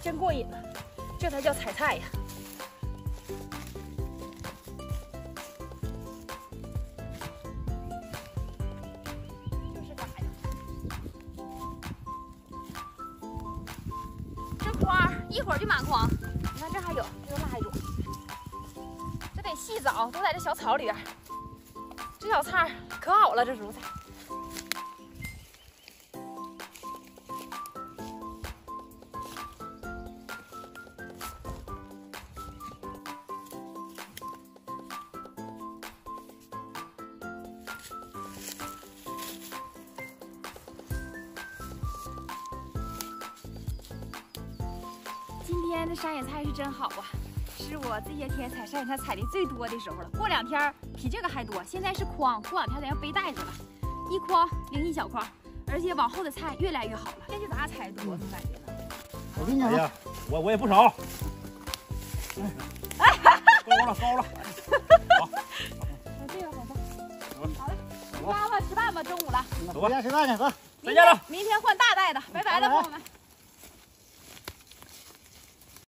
真过瘾呢，这才叫采菜呀！就是嘎呀！这筐一会儿就满筐，你看这还有，这又落一种。这得细找，都在这小草里边。这小菜可好了，这蔬菜。 今天这山野菜是真好啊，是我这些天采山野菜采的最多的时候了。过2天比这个还多，现在是筐，过2天咱要背袋子了，一筐领1小筐，而且往后的菜越来越好了。天气咋采多？总感觉呢？ 我跟你讲， 哎呀，我也不少。高了高了，好， 这个好放。好嘞，吃饭吧，吃饭吧，中午了。 走吧， 回家吃饭去，走。 再见了。 明天换大袋的，拜拜了，朋友们。